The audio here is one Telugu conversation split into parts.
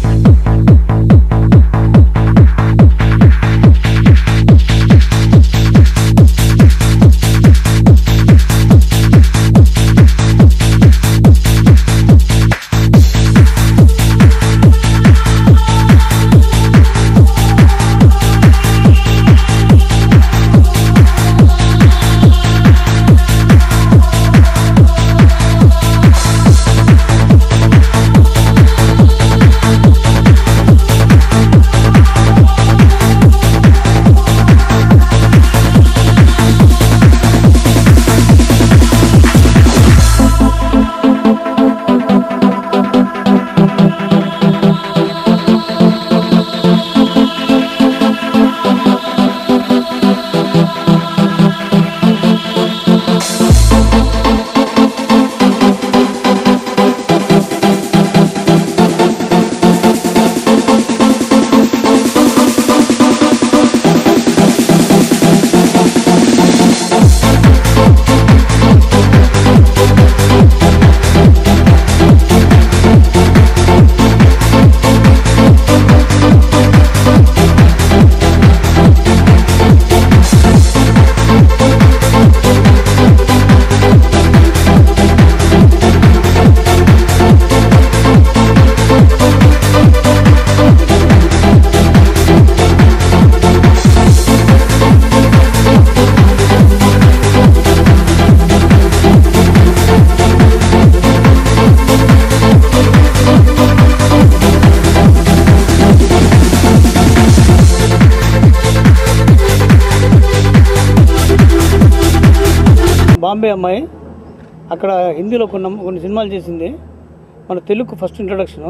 బాంబే అమ్మాయి అక్కడ హిందీలో కొన్ని సినిమాలు చేసింది. మన తెలుగు ఫస్ట్ ఇంట్రడక్షను.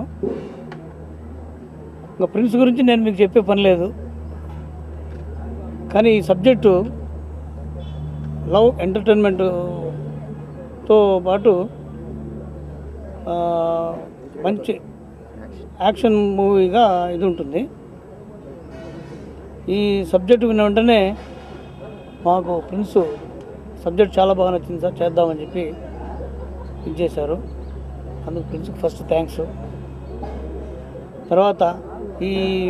ఇంకా ప్రిన్స్ గురించి నేను మీకు చెప్పే పని లేదు. కానీ ఈ సబ్జెక్టు లవ్ ఎంటర్టైన్మెంట్తో పాటు మంచి యాక్షన్ మూవీగా ఇది ఉంటుంది. ఈ సబ్జెక్టు విన్న వెంటనే మాకు ప్రిన్స్ సబ్జెక్ట్ చాలా బాగా నచ్చింది సార్, చేద్దామని చెప్పి ఇది చేశారు. అందుకు ప్రిన్స్కి ఫస్ట్ థ్యాంక్స్. తర్వాత ఈ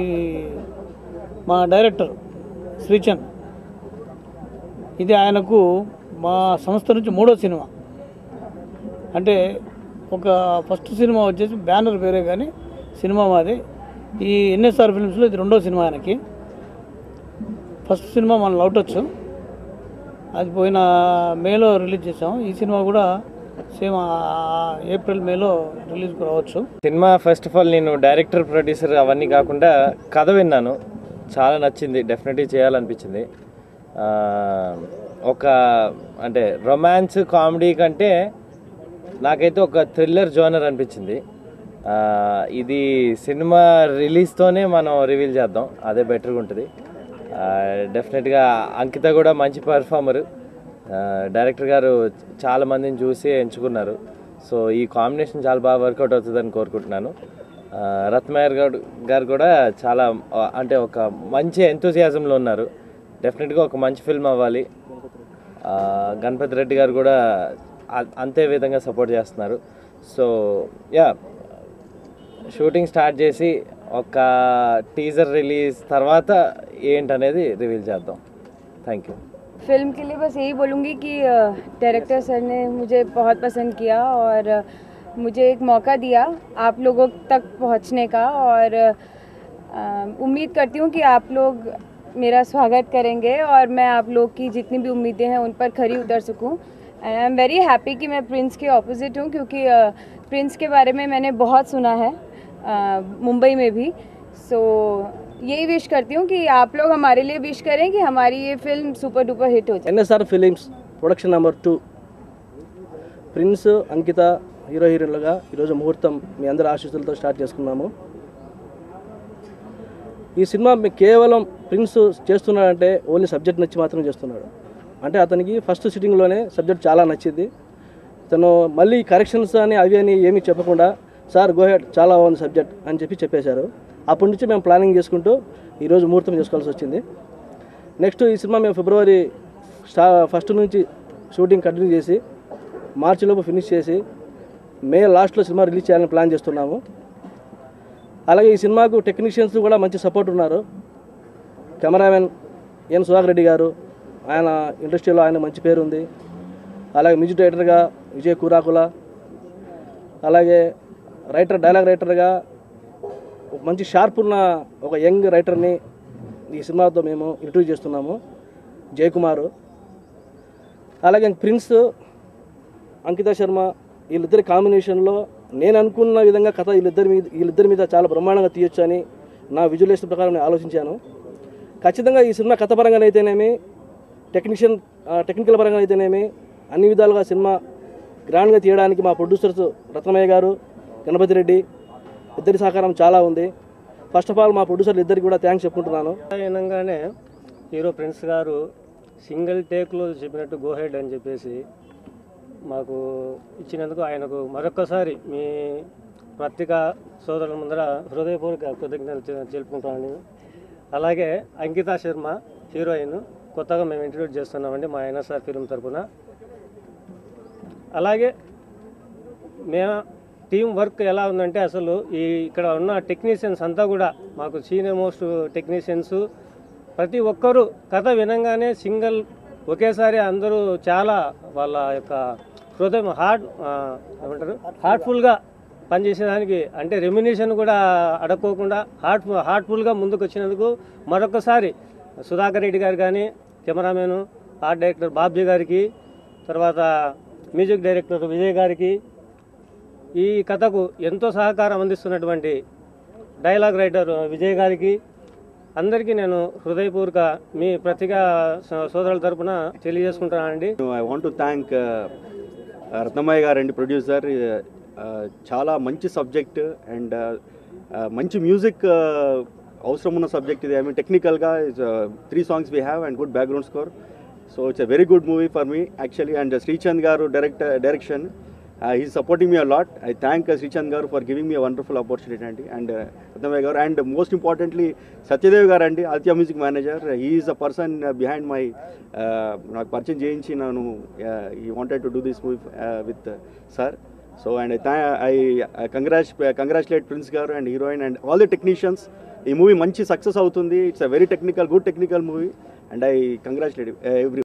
మా డైరెక్టర్ శ్రీచంద్, ఇది ఆయనకు మా సంస్థ నుంచి 3వ సినిమా. అంటే ఒక ఫస్ట్ సినిమా వచ్చేసి బ్యానర్ వేరే కానీ సినిమా మాది. ఈ ఎన్ఎస్ఆర్ ఫిల్మ్స్లో ఇది 2వ సినిమా ఆయనకి. ఫస్ట్ సినిమా మన లవ్ టచ్, అది పోయిన మేలో రిలీజ్ చేసాము. ఈ సినిమా కూడా సేమ్ ఏప్రిల్ మేలో రిలీజ్కి రావచ్చు. సినిమా ఫస్ట్ ఆఫ్ ఆల్ నేను డైరెక్టర్ ప్రొడ్యూసర్ అవన్నీ కాకుండా కథ విన్నాను, చాలా నచ్చింది, డెఫినెట్లీ చేయాలనిపించింది. ఒక అంటే రొమాన్స్ కామెడీ కంటే నాకైతే ఒక థ్రిల్లర్ జోనర్ అనిపించింది. ఇది సినిమా రిలీజ్తోనే మనం రివీల్ చేద్దాం, అదే బెటర్గా ఉంటుంది. డెఫినెట్గా అంకిత కూడా మంచి పర్ఫార్మరు. డైరెక్టర్ గారు చాలా మందిని చూసి ఎంచుకున్నారు. సో ఈ కాంబినేషన్ చాలా బాగా వర్కౌట్ అవుతుందని కోరుకుంటున్నాను. రత్మయ్య గారు కూడా చాలా అంటే ఒక మంచి ఎంతూజియాజంలో ఉన్నారు. డెఫినెట్గా ఒక మంచి ఫిల్మ్ అవ్వాలి. గణపతి రెడ్డి గారు కూడా అంతే విధంగా సపోర్ట్ చేస్తున్నారు. సో యా, షూటింగ్ స్టార్ట్ చేసి ఒక టీజర్ రిలీజ్ తర్వాత ఏంటనేది రివీల్ చేద్దాం. Thank you. फिल्म के लिए बस यही बोलूँगी कि डायरेक्टर सर ने मुझे बहुत पसंद किया और मुझे एक मौका दिया आप लोगों तक पहुँचने का, और उम्मीद करती हूँ कि आप लोग मेरा स्वागत करेंगे और मैं आप लोग की जितनी भी उम्मीदें हैं उन पर खरी उतर सकूँ. And I am very happy कि मैं प्रिंस के ऑपोजिट हूँ, क्योंकि प्रिंस के बारे में मैंने बहुत सुना है मुंबई में भी. सो यही विश करती हूँ कि आप लोग हमारे लिए विश करें कि हमारी ये फिल्म सुपर डुपर हिट हो जाए. NSR films production number 2 Prince Ankita hero హీరోయిన్లుగా ఈరోజు ముహూర్తం మీ అందరి ఆశీస్సులతో స్టార్ట్ చేసుకున్నాము. ఈ సినిమా కేవలం ప్రిన్స్ చేస్తున్నాడంటే ఓన్లీ సబ్జెక్ట్ నచ్చి మాత్రం చేస్తున్నాడు. అంటే అతనికి ఫస్ట్ సిట్టింగ్లోనే సబ్జెక్ట్ చాలా నచ్చింది. తను మళ్ళీ కరెక్షన్స్ అని అవి అని ఏమీ చెప్పకుండా సార్ గో హెడ్ చాలా బాగుంది సబ్జెక్ట్ అని చెప్పేశారు. అప్పటి నుంచి మేము ప్లానింగ్ చేసుకుంటూ ఈరోజు ముహూర్తం చేసుకోవాల్సి వచ్చింది. నెక్స్ట్ ఈ సినిమా మేము ఫిబ్రవరి ఫస్ట్ నుంచి షూటింగ్ కంటిన్యూ చేసి మార్చిలోపు ఫినిష్ చేసి మే లాస్ట్లో సినిమా రిలీజ్ చేయాలని ప్లాన్ చేస్తున్నాము. అలాగే ఈ సినిమాకు టెక్నీషియన్స్ కూడా మంచి సపోర్ట్ ఉన్నారు. కెమెరామెన్ ఎన్ సుధాకర్ రెడ్డి గారు, ఆయన ఇండస్ట్రీలో ఆయన మంచి పేరు ఉంది. అలాగే మ్యూజిక్ డైరెక్టర్గా విజయ్ కురాకుల, అలాగే డైలాగ్ రైటర్గా మంచి షార్ప్ ఉన్న ఒక యంగ్ రైటర్ని ఈ సినిమాతో మేము ఇంట్రడ్యూస్ చేస్తున్నాము, జయకుమారు. అలాగే ప్రిన్స్, అంకిత శర్మ, వీళ్ళిద్దరి కాంబినేషన్లో నేను అనుకున్న విధంగా కథ వీళ్ళిద్దరి మీద చాలా బ్రహ్మాండంగా తీయొచ్చు అని నా విజువలైజేషన్ ప్రకారం నేను ఆలోచించాను. ఖచ్చితంగా ఈ సినిమా కథ పరంగా అయితేనేమి, టెక్నికల్ పరంగా అయితేనేమి అన్ని విధాలుగా సినిమా గ్రాండ్గా తీయడానికి మా ప్రొడ్యూసర్స్ రత్నమయ్య గారు, గణపతి రెడ్డి ఇద్దరి సహకారం చాలా ఉంది. ఫస్ట్ ఆఫ్ ఆల్ మా ప్రొడ్యూసర్లు ఇద్దరికి కూడా థ్యాంక్స్ చెప్పుకుంటున్నాను. వినంగానే హీరో ప్రిన్స్ గారు సింగిల్ టేక్లో చెప్పినట్టు గో హెడ్ అని చెప్పేసి మాకు ఇచ్చినందుకు ఆయనకు మరొక్కసారి మీ పత్రికా సోదరుల ముందర హృదయపూర్వక కృతజ్ఞతలు తెలుపుకుంటామని. అలాగే అంకిత శర్మ హీరోయిన్ కొత్తగా మేము ఇంట్రడ్యూస్ చేస్తున్నామండి మా ఎన్ఎస్ఆర్ ఫిల్మ్ తరఫున. అలాగే మేము టీం వర్క్ ఎలా ఉందంటే అసలు ఇక్కడ ఉన్న టెక్నీషియన్స్ అంతా కూడా మాకు సీనియర్ మోస్ట్ టెక్నీషియన్స్ ప్రతి ఒక్కరూ కథ వినంగానే సింగిల్ ఒకేసారి అందరూ చాలా వాళ్ళ యొక్క హృదయం హార్ట్ఫుల్గా పనిచేసేదానికి, అంటే రెమ్యునేషన్ కూడా అడగకోకుండా హార్ట్ఫుల్గా ముందుకు వచ్చినందుకు మరొకసారి సుధాకర్ రెడ్డి గారు కానీ, కెమెరామెన్ ఆర్ట్ డైరెక్టర్ బాబ్జీ గారికి, తర్వాత మ్యూజిక్ డైరెక్టర్ విజయ్ గారికి, ఈ కథకు ఎంతో సహకారం అందిస్తున్నటువంటి డైలాగ్ రైటర్ విజయ్ గారికి, అందరికీ నేను హృదయపూర్వక మీ పత్రికా సోదరుల తరపున తెలియజేసుకుంటున్నానండి. I want to thank Ratnamayya గారండి ప్రొడ్యూసర్. చాలా మంచి సబ్జెక్ట్ అండ్ మంచి మ్యూజిక్ అవసరం ఉన్న సబ్జెక్ట్ ఇది. ఐ మీన్ టెక్నికల్గా 3 songs we have and good background score. So it's a very good movie for me actually. And Srichand garu direction, he's supporting me a lot. I thank Srichand garu for giving me a wonderful opportunity and Ratnamaya garu, and most importantly Satyadev garu andi, Aditya Music Manager. He is the person behind my నాకు పరిచయం చేయించి నన్ను he wanted to do this movie with sir. So and I congratulate Prince garu and heroine and all the technicians. ఈ మూవీ మంచి సక్సెస్ అవుతుంది. It's a very technical, good technical movie and I congratulate everyone.